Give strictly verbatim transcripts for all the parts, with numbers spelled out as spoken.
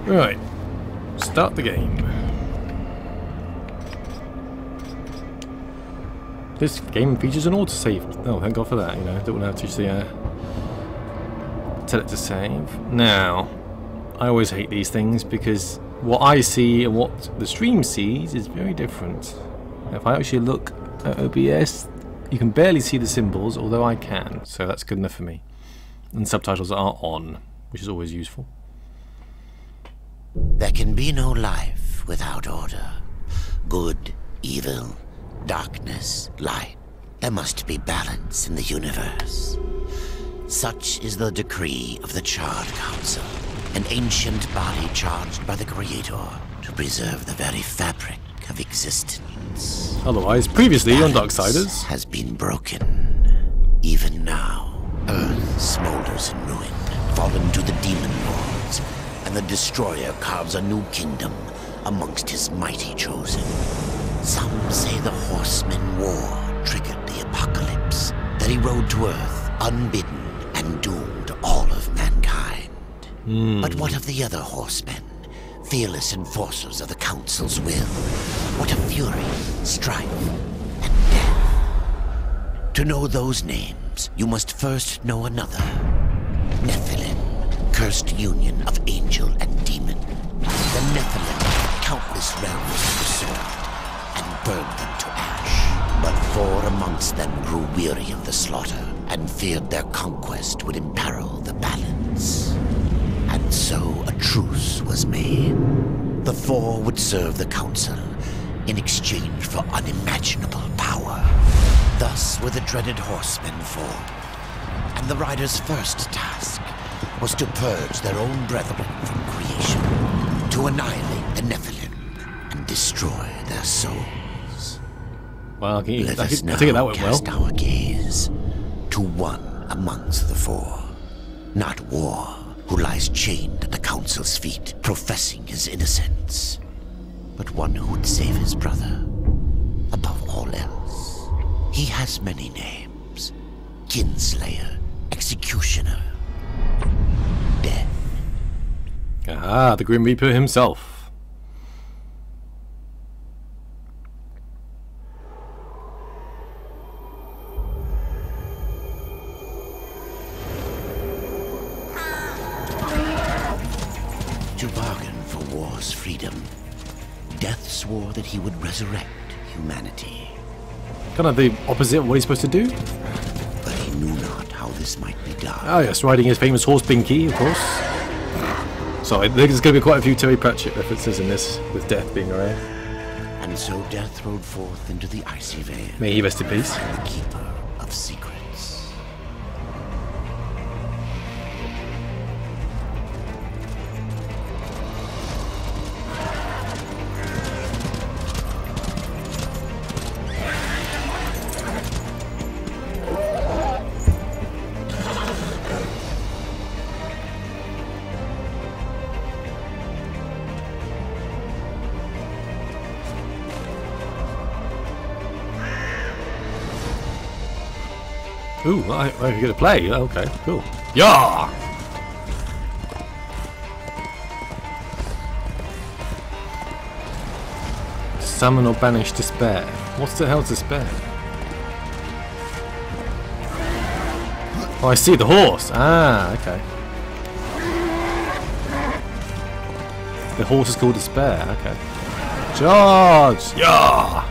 Right. Start the game. This game features an autosave. Oh, thank God for that. You know, don't want to have to uh, tell it to save. Now, I always hate these things because what I see and what the stream sees is very different. If I actually look at O B S, you can barely see the symbols, although I can, so that's good enough for me. And subtitles are on, which is always useful. There can be no life without order. Good, evil, darkness, light. There must be balance in the universe. Such is the decree of the Charred Council, an ancient body charged by the Creator to preserve the very fabric of existence. Otherwise, previously on Darksiders has been broken. Even now, Earth smolders in ruin, fallen to the demon lords, and the Destroyer carves a new kingdom amongst his mighty chosen. Some say the Horseman War triggered the apocalypse, that he rode to Earth unbidden and doomed all of mankind. Mm. But what of the other horsemen, fearless enforcers of the Council's will? What of fury, strife, and death? To know those names, you must first know another. Nephilim, cursed union of angel and demon. The Nephilim had countless realms to pursue, and burned them to ash. But four amongst them grew weary of the slaughter, and feared their conquest would imperil the balance. And so a truce was made. The four would serve the Council in exchange for unimaginable power. Thus were the dreaded horsemen formed, and the riders' first task was to purge their own brethren from creation, to annihilate the Nephilim and destroy their souls. Well, can you, Let I, us can, I now think that went well. cast our gaze to one amongst the four, not War, who lies chained at the Council's feet, professing his innocence, but one who would save his brother above all else. He has many names: Kinslayer, Executioner, Death. Ah, the Grim Reaper himself. To bargain for war's freedom, Death swore that he would resurrect humanity. Kind of the opposite of what he's supposed to do. But he knew not how this might be done. Oh yes, riding his famous horse Pinky, of course. So I think there's going to be quite a few Terry Pratchett references in this, with Death being around. And so Death rode forth into the icy veil. May he rest in peace. The keeper of secrets. Ooh, I, I get to play. Okay, cool. Yeah. Summon or banish despair. What's the hell's despair? Oh, I see the horse. Ah, okay. The horse is called despair. Okay. Charge! Yeah.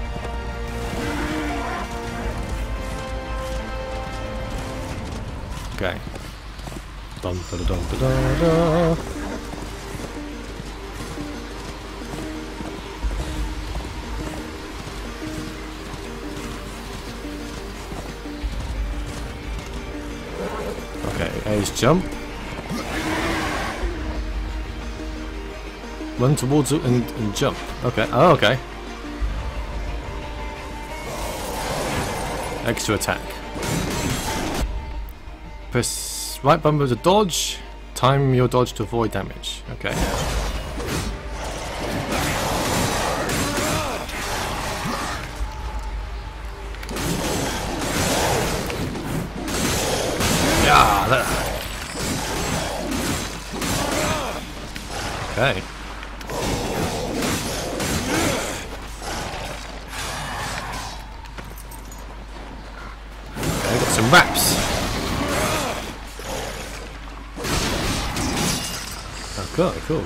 Okay. Dun, da, da, da, da, da. Okay, A's jump. Run towards it and, and jump. Okay. Oh, okay. Extra attack. Press right bumper to dodge. Time your dodge to avoid damage. Okay. Yeah. That. Okay. Okay, got some wraps. Oh, cool, cool.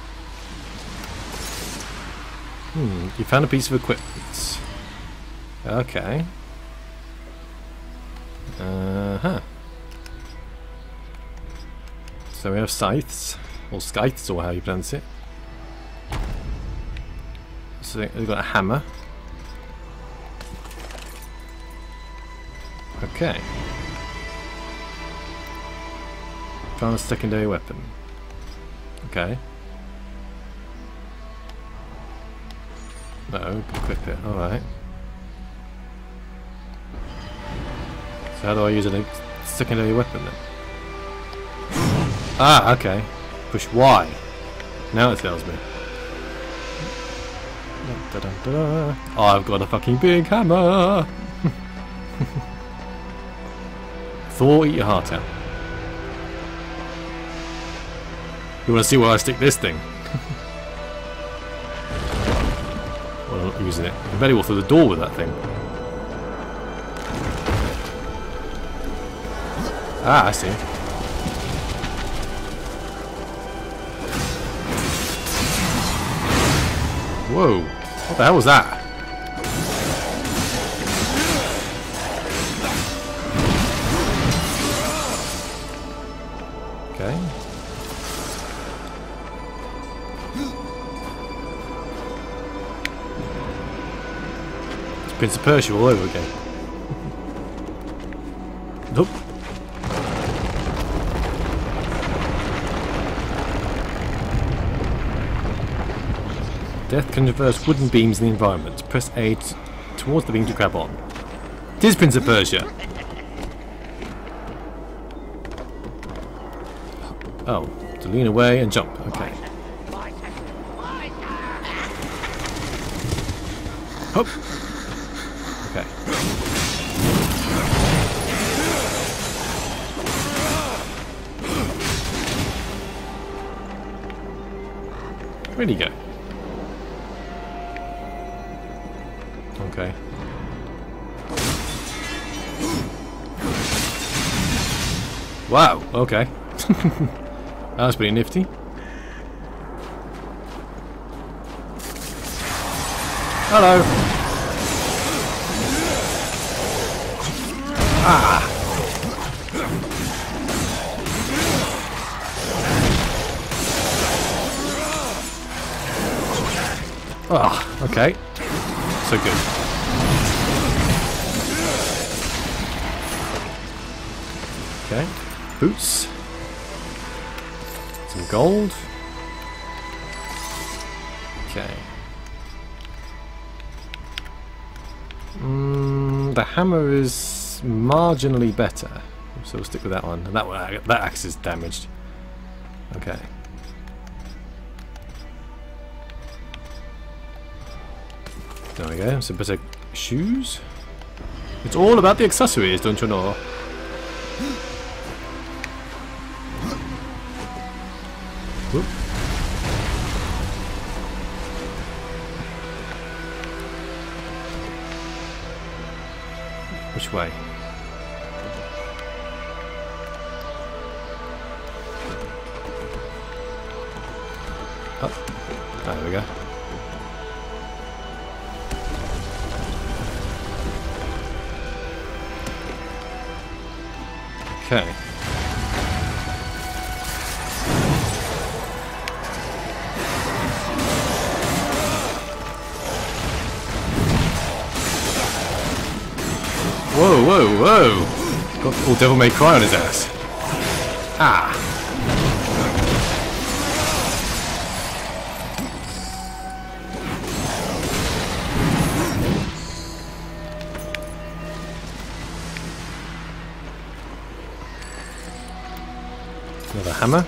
Hmm, you found a piece of equipment. Okay. Uh-huh. So we have scythes, or scythes, or how you pronounce it. So we've got a hammer. Okay. Found a secondary weapon. Okay. No, equip it, alright. So how do I use a secondary weapon then? Ah, okay. Push Y. Now it tells me. Da -da -da -da. Oh, I've got a fucking big hammer! Thor, eat your heart out. You want to see where I stick this thing? Well, I'm not using it. I bet he will through the door with that thing. Ah, I see. Whoa! What the hell was that? Okay. It's Prince of Persia all over again. Nope. Death can reverse wooden beams in the environment. Press A t towards the beam to grab on. It is Prince of Persia! Oh, to lean away and jump. Okay. Hop! Okay. Where'd he go? Okay. Wow, okay. That was pretty nifty. Hello. Ah. Oh, okay. So good. Okay. Boots. Some gold. Okay. Mm, the hammer is marginally better, so we'll stick with that one. And that one, that axe is damaged. Okay. There we go. Some better shoes. It's all about the accessories, don't you know? Whoop. Which way? Oh, there we go. Okay. Whoa, whoa, whoa! Got full Devil May Cry on his ass. Ah! Another hammer.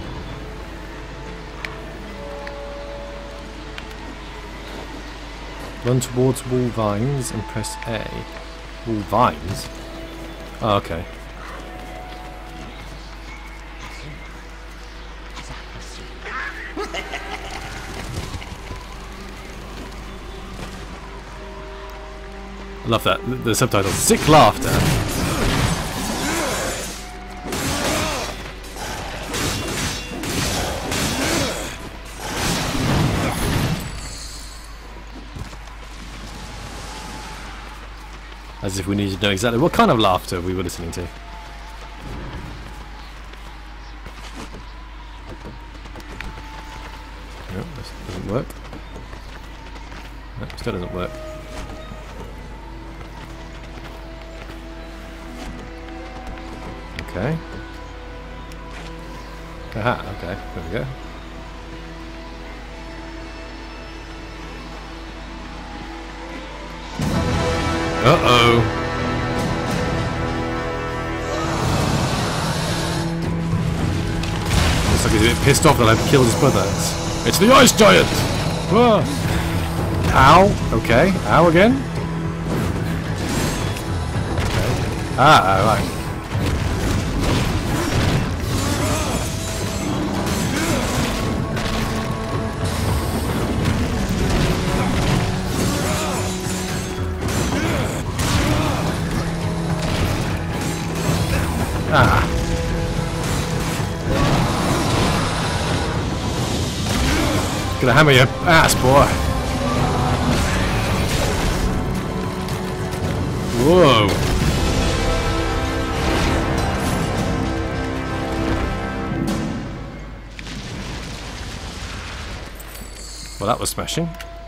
Run towards wall vines and press A. Wall vines? Oh, okay. I love that. The, the subtitles. Sick laughter. As if we needed to know exactly what kind of laughter we were listening to. No, this doesn't work. No, still doesn't work. Okay. Aha, okay, there we go. Uh-oh. Looks like he's a bit pissed off that I've killed his brother. It's, it's the ice giant! Whoa. Ow. Okay. Ow again? Okay. Ah, right. Ah. Gonna hammer your ass, boy. Whoa. Well, that was smashing.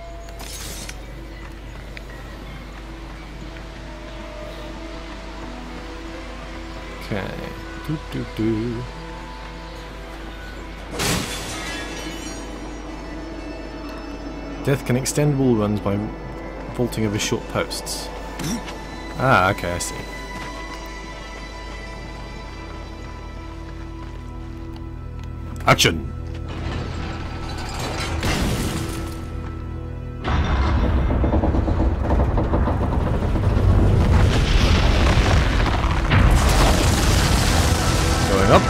Okay. Doo doo doo. Death can extend wall runs by vaulting over short posts. Ah, okay, I see. Action! Going up.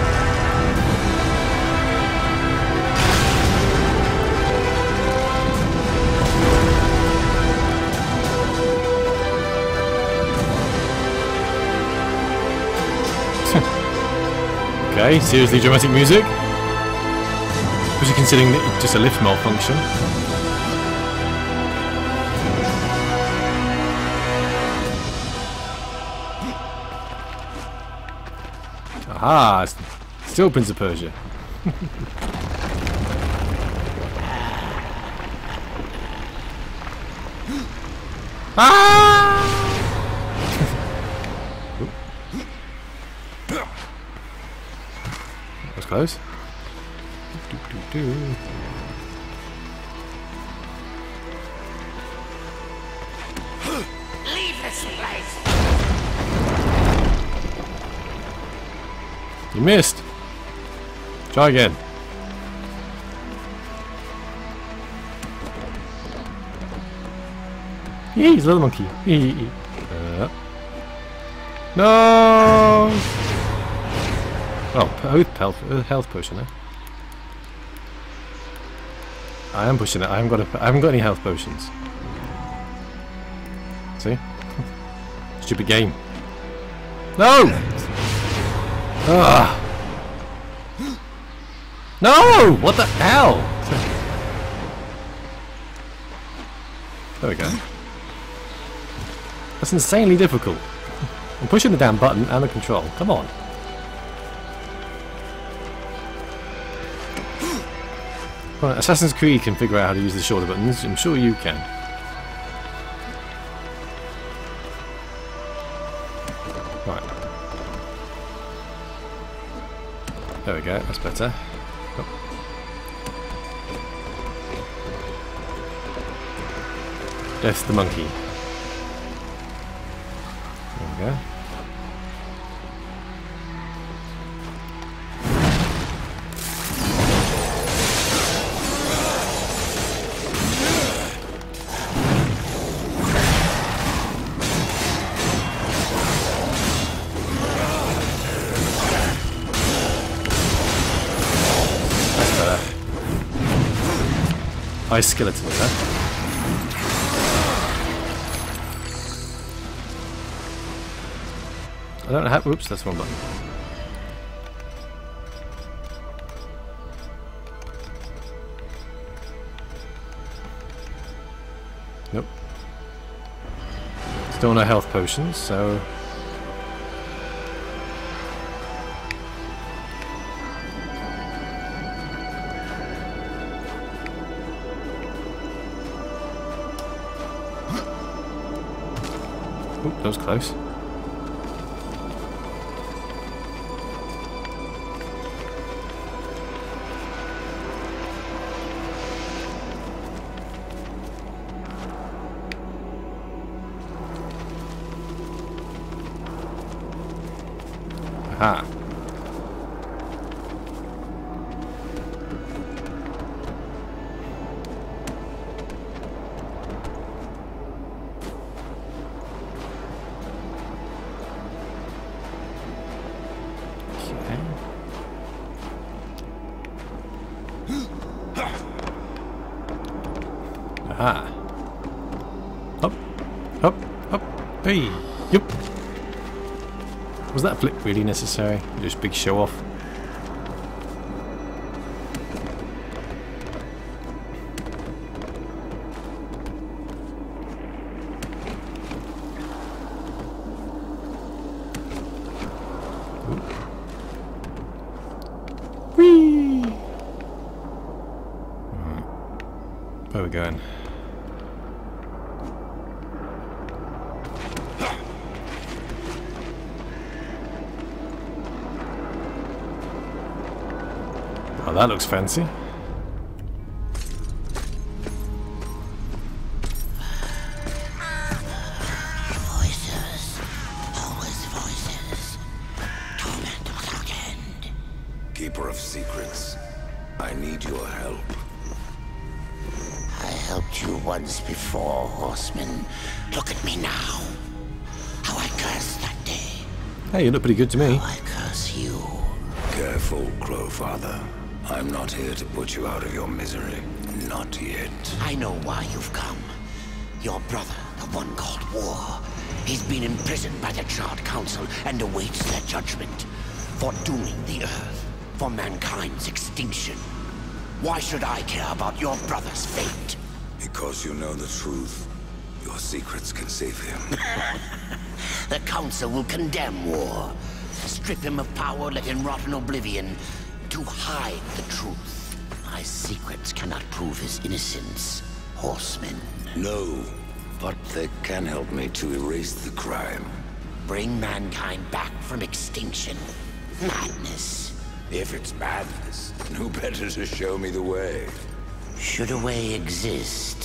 Okay, seriously dramatic music. Especially considering that it's just a lift malfunction. Aha! Still Prince of Persia. Ah! That was close. Do, do, do. Leave this place! You missed. Try again. Yee, he's a little monkey. Yee. Uh. No. Oh, health, health potion. Eh? I am pushing it. I haven't got. A, I haven't got any health potions. See? Stupid game. No. Ugh. No! What the hell? There we go. That's insanely difficult. I'm pushing the damn button and the control. Come on. Right, Assassin's Creed can figure out how to use the shoulder buttons. I'm sure you can. Right. There we go. That's better. Oh. Death the monkey. There we go. That's better. Ice skeleton, is that? I don't have. Oops, that's one button. Nope. Still no health potions, so. Oop, that was close. Aha. Aha. Up, up, up. Hey, yup. Was that flip really necessary? Just big show off. Whee! Right. Where are we going? Oh, that looks fancy. Voices. Always voices. Torment without end. Keeper of secrets, I need your help. I helped you once before, horseman. Look at me now. How I cursed that day. Hey, you look pretty good to me. How I curse you. Careful, Crowfather. I'm not here to put you out of your misery. Not yet. I know why you've come. Your brother, the one called War, he's been imprisoned by the Charred Council and awaits their judgment for dooming the Earth, for mankind's extinction. Why should I care about your brother's fate? Because you know the truth. Your secrets can save him. The Council will condemn War. Strip him of power, let him rot in oblivion, to hide the truth. My secrets cannot prove his innocence, horseman. No, but they can help me to erase the crime. Bring mankind back from extinction. Madness. If it's madness, who better to show me the way? Should a way exist,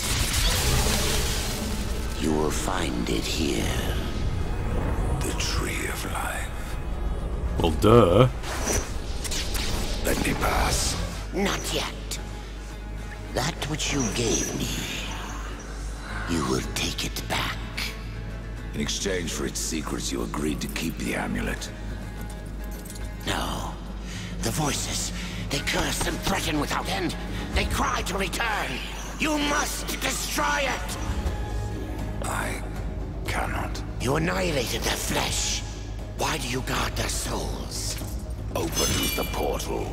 you will find it here. The Tree of Life. Well, duh. Let me pass. Not yet. That which you gave me, you will take it back. In exchange for its secrets, you agreed to keep the amulet. No. The voices, they curse and threaten without end. They cry to return. You must destroy it! I cannot. You annihilated their flesh. Why do you guard their souls? Open the portal.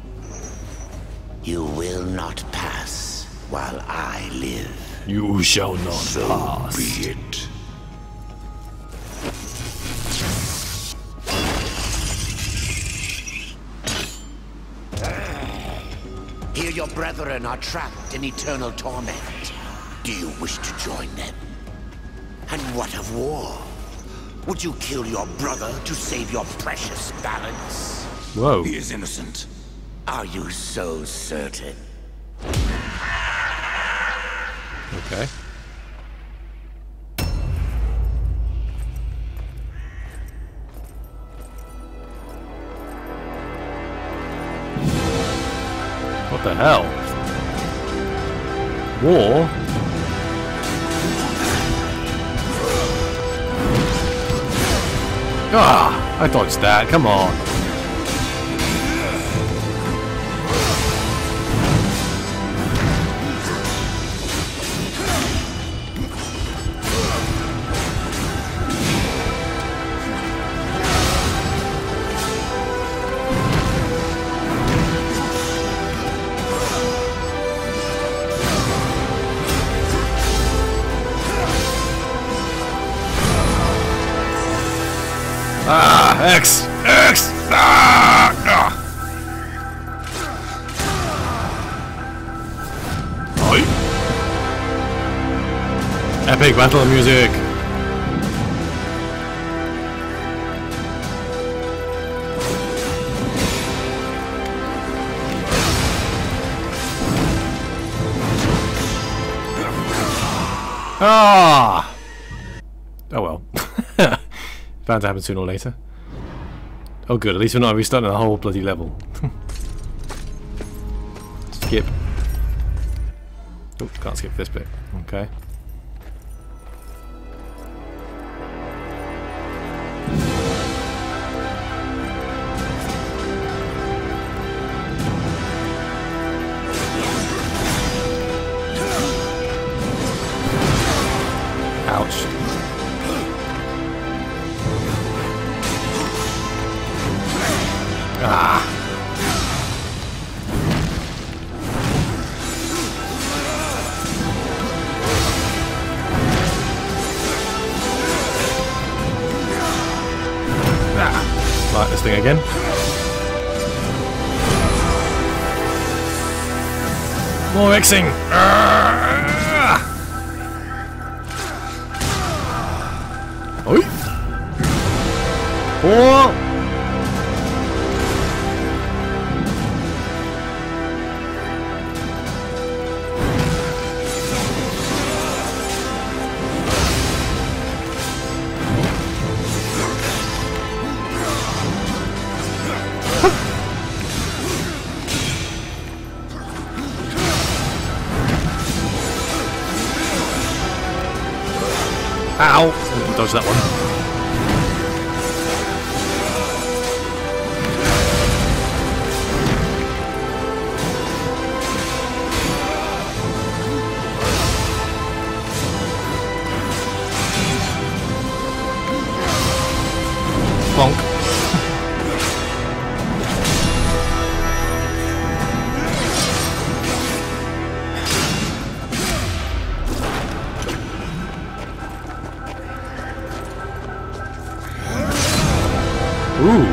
You will not pass while I live. You shall not So pass. be it. Here your brethren are trapped in eternal torment. Do you wish to join them? And what of War? Would you kill your brother to save your precious balance? Whoa. He is innocent. Are you so certain? Okay. What the hell? War? Ah! I dodged that, come on. X! X! Ah! Ah! Epic battle music! Ah! Oh well. Bound to happen sooner or later. Oh good, at least we're not restarting the whole bloody level. Skip. Oh, can't skip this bit. Okay. Ouch. Ah. Ah. Like this thing again. More Xing. Ah. Oi! Oh! Ow! Didn't dodge that one. Bonk. Ooh.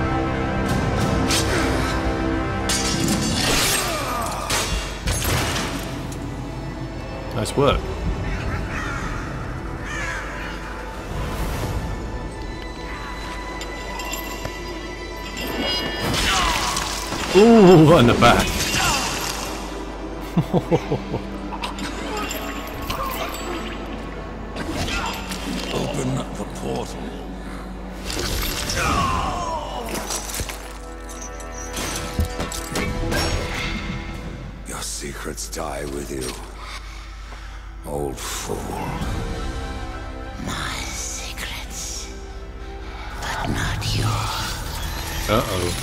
Nice work. Ooh, on the back. Open the portal. Your secrets die with you, old fool. My secrets, but not yours. Uh-oh.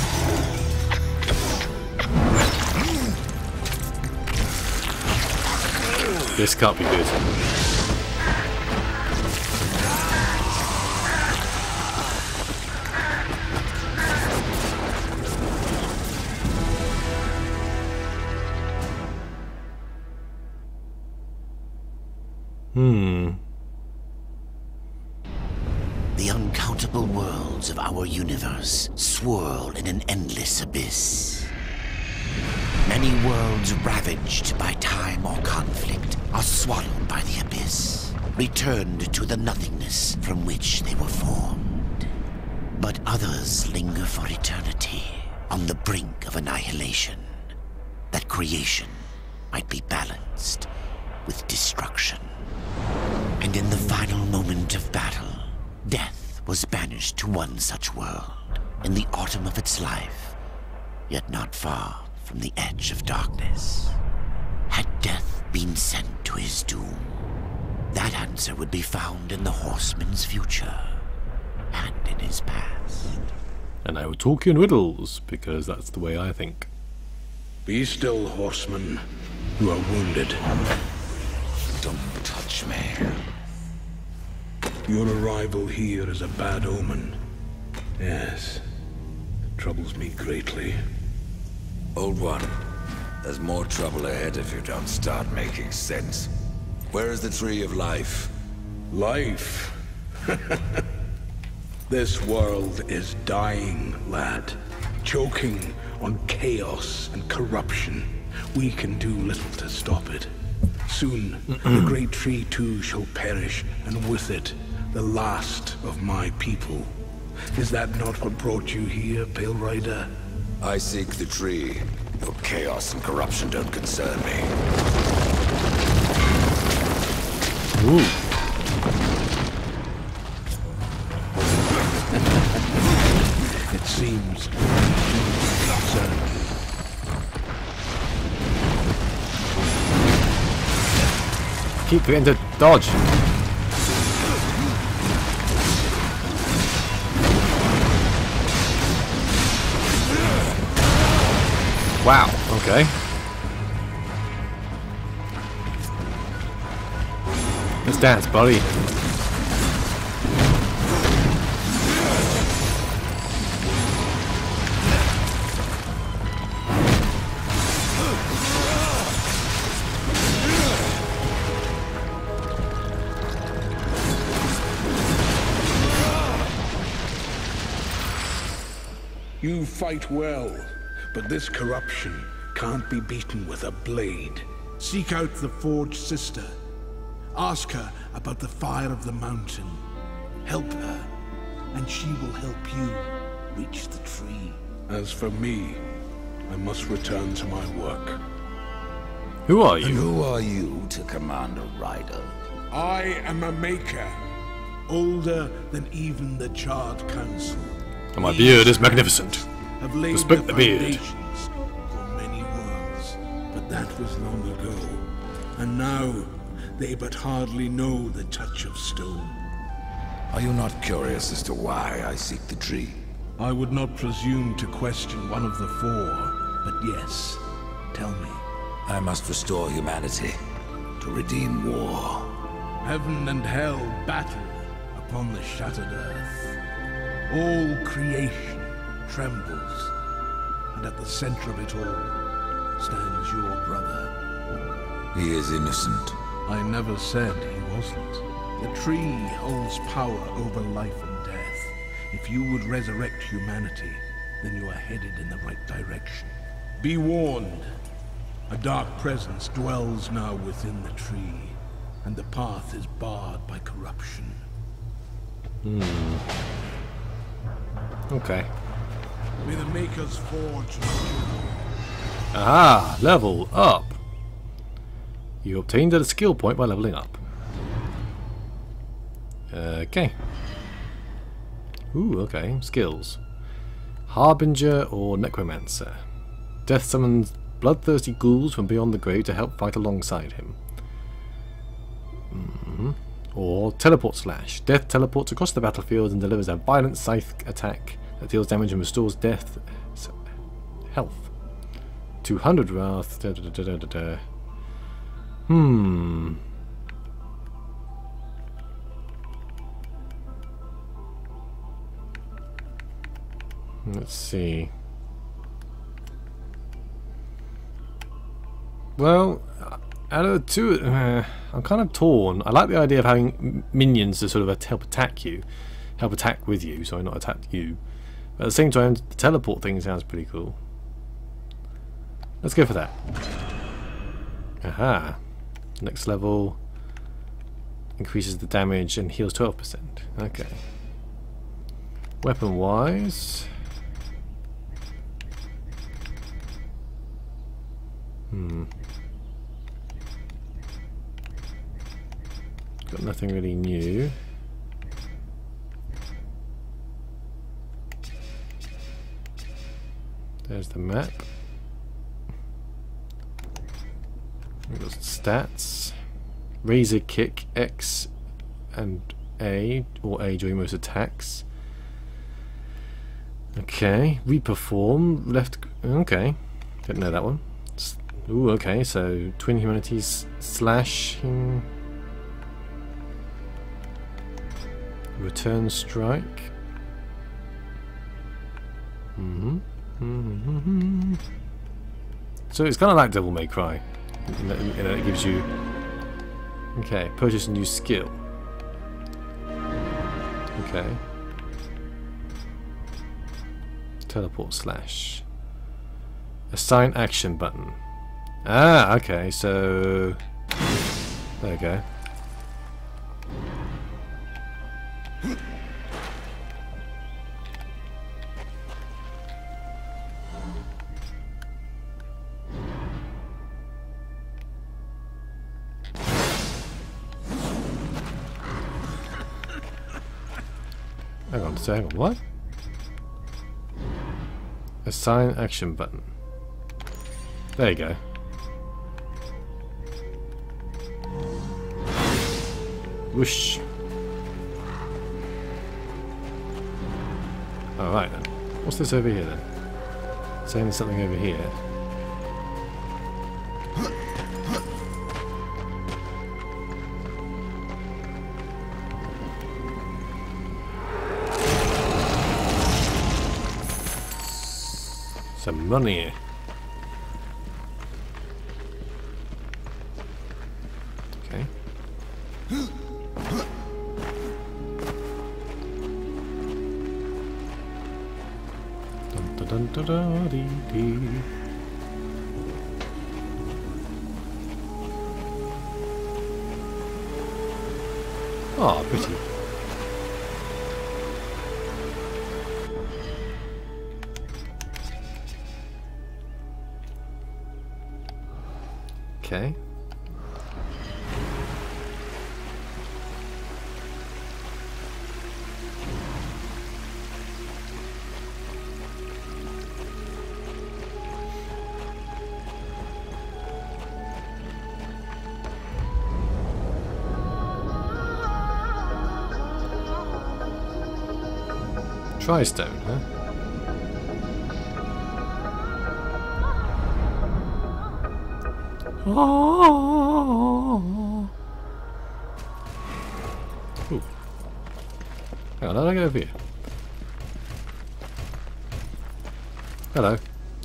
This can't be good. Hmm. The uncountable worlds of our universe swirl in an endless abyss. Many worlds ravaged by time or conflict are swallowed by the abyss, returned to the nothingness from which they were formed. But others linger for eternity, on the brink of annihilation, that creation might be balanced with destruction. And in the final moment of battle, death was banished to one such world, in the autumn of its life, yet not far from the edge of darkness. Had death been sent to his doom, that answer would be found in the horseman's future, and in his past. And I will talk in riddles, because that's the way I think. Be still, horseman. You are wounded. Don't touch me. Your arrival here is a bad omen. Yes. It troubles me greatly. Old one, there's more trouble ahead if you don't start making sense. Where is the tree of life? Life? This world is dying, lad. Choking on chaos and corruption. We can do little to stop it. Soon, the great tree too shall perish, and with it, the last of my people. Is that not what brought you here, Pale Rider? I seek the tree. Your chaos and corruption don't concern me. Ooh. It seems concerned. Keep getting to dodge. Wow, okay. Let's dance, buddy. You fight well, but this corruption can't be beaten with a blade. Seek out the Forge Sister. Ask her about the fire of the mountain. Help her, and she will help you reach the tree. As for me, I must return to my work. Who are And you? who are you to command a rider? I am a maker, older than even the Charred Council. And my beard is magnificent. Have laid Respect the the beard. foundations for many worlds, but that was long ago. And now, they but hardly know the touch of stone. Are you not curious as to why I seek the tree? I would not presume to question one of the four, but yes, tell me. I must restore humanity, to redeem war. Heaven and hell battle upon the shattered earth. All creation trembles, and at the center of it all stands your brother. He is innocent. I never said he wasn't. The tree holds power over life and death. If you would resurrect humanity, then you are headed in the right direction. Be warned. A dark presence dwells now within the tree, and the path is barred by corruption. Hmm. Okay. May the Maker's forge Aha! Level up! You obtained a skill point by leveling up. Okay. Ooh, okay. Skills. Harbinger or Necromancer. Death summons bloodthirsty ghouls from beyond the grave to help fight alongside him. Mm-hmm. Or Teleport Slash. Death teleports across the battlefield and delivers a violent scythe attack that deals damage and restores death health. two hundred wrath. Da, da, da, da, da, da. Hmm. Let's see. Well, out of the two, uh, I'm kind of torn. I like the idea of having minions to sort of help attack you, help attack with you. Sorry, not attack you. But at the same time, the teleport thing sounds pretty cool. Let's go for that. Aha. Next level increases the damage and heals twelve percent. Okay. Weapon wise. Hmm. Got nothing really new. There's the map. We've got stats. Razor kick X and A, or A during most attacks. Okay, reperform left. Okay, didn't know that one. Ooh, okay, so twin humanities slashing, return strike. Mm-hmm. Mm-hmm. So it's kind of like Devil May Cry. You know, you know, it gives you. Okay, purchase a new skill. Okay. Teleport slash. Assign action button. Ah, okay, so there you go. Hang on, so hang on, what? Assign action button. There you go. Whoosh. Alright then. What's this over here then? Saying there's something over here. Some money. Okay. Dun, dun, dun, dun, dun, dee, dee. Oh, pretty. Okay. Tri-stone, huh? Oh. Ooh. Hang on, how do I get over here? Hello.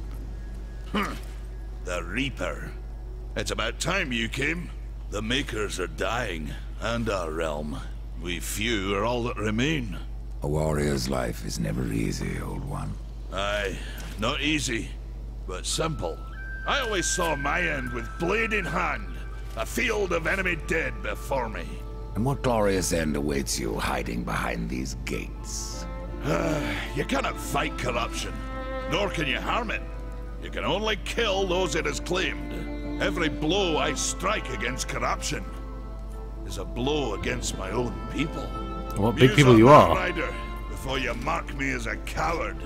The Reaper. It's about time you came. The Makers are dying, and our realm. We few are all that remain. A warrior's life is never easy, old one. Aye, not easy, but simple. I always saw my end with blade in hand, a field of enemy dead before me. And what glorious end awaits you hiding behind these gates? You cannot fight corruption, nor can you harm it. You can only kill those it has claimed. Every blow I strike against corruption is a blow against my own people. What big people you are. Rider, before you mark me as a coward.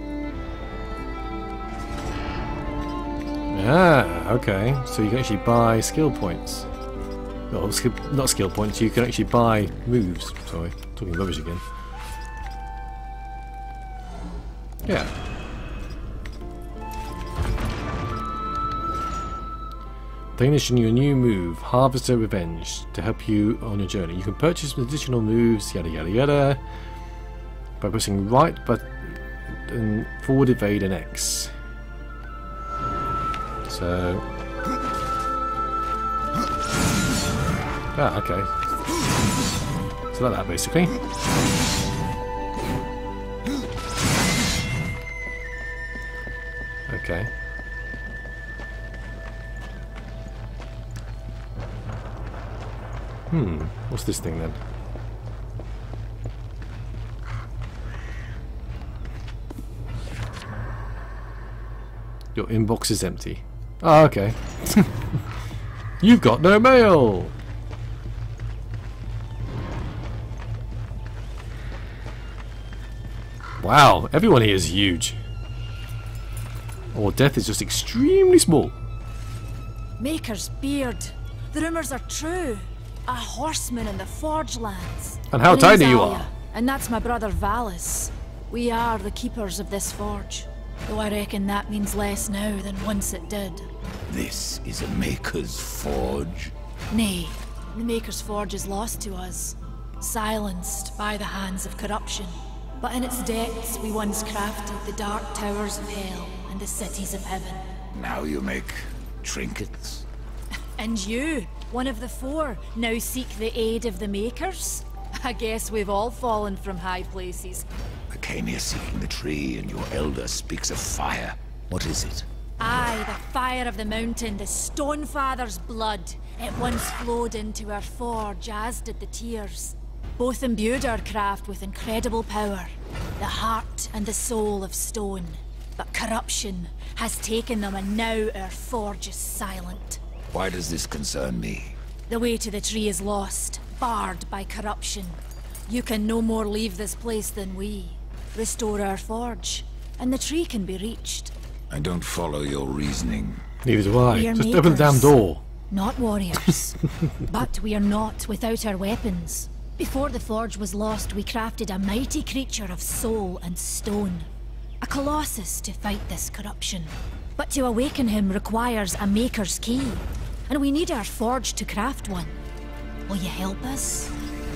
Ah, okay. So you can actually buy skill points. Well, skill, not skill points, you can actually buy moves. Sorry, talking rubbish again. Yeah. Danish in your new move, Harvester Revenge, to help you on your journey. You can purchase additional moves, yada yada yada, by pressing right button, forward evade and X. So... Ah, okay. So like that, basically. Okay. Hmm, what's this thing then? Your inbox is empty. Oh, okay. You've got no mail! Wow, everyone here is huge. Or death is just extremely small. Maker's beard. The rumours are true. A horseman in the Forge lands. And how My name's tiny you Alia, are. And that's my brother Valis. We are the keepers of this forge. Though I reckon that means less now than once it did. This is a Maker's Forge? Nay, the Maker's Forge is lost to us. Silenced by the hands of corruption. But in its depths we once crafted the dark towers of hell and the cities of heaven. Now you make trinkets? And you, one of the four, now seek the aid of the Makers? I guess we've all fallen from high places. I came here seeking the tree, and your elder speaks of fire. What is it? Aye, the fire of the mountain, the Stonefather's blood. It once flowed into our forge, as did the tears. Both imbued our craft with incredible power, the heart and the soul of stone. But corruption has taken them, and now our forge is silent. Why does this concern me? The way to the tree is lost, barred by corruption. You can no more leave this place than we. Restore our forge, and the tree can be reached. I don't follow your reasoning. Neither do I. We are Just open the damn makers, door. Not warriors. But we are not without our weapons. Before the forge was lost, we crafted a mighty creature of soul and stone. A colossus to fight this corruption. But to awaken him requires a maker's key. And we need our forge to craft one. Will you help us?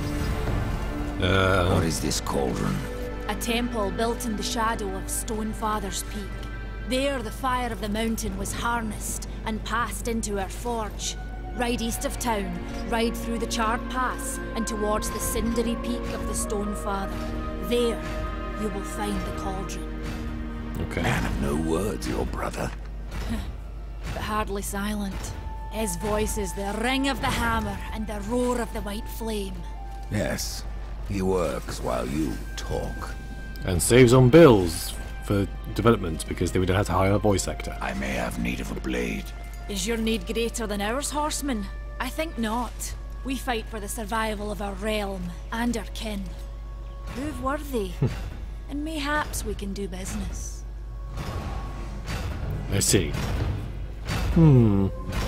Uh, What is this cauldron? A temple built in the shadow of Stonefather's Peak. There the fire of the mountain was harnessed and passed into our forge. Ride east of town, ride through the charred pass and towards the cindery peak of the Stonefather. There you will find the cauldron. okay. Man of no words, your brother. But hardly silent. His voice is the ring of the hammer and the roar of the white flame. Yes, he works while you talk. And saves on bills for development because they would have had to hire a voice actor. I may have need of a blade. Is your need greater than ours, horseman? I think not. We fight for the survival of our realm and our kin. Prove worthy, and mayhaps we can do business. I see. Hmm.